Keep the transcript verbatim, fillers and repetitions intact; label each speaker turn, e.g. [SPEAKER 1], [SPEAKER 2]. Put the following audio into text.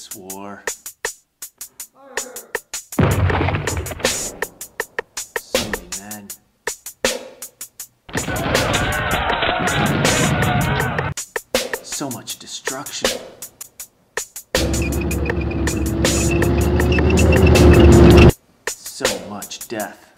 [SPEAKER 1] This war. So many men. So much destruction. So much death.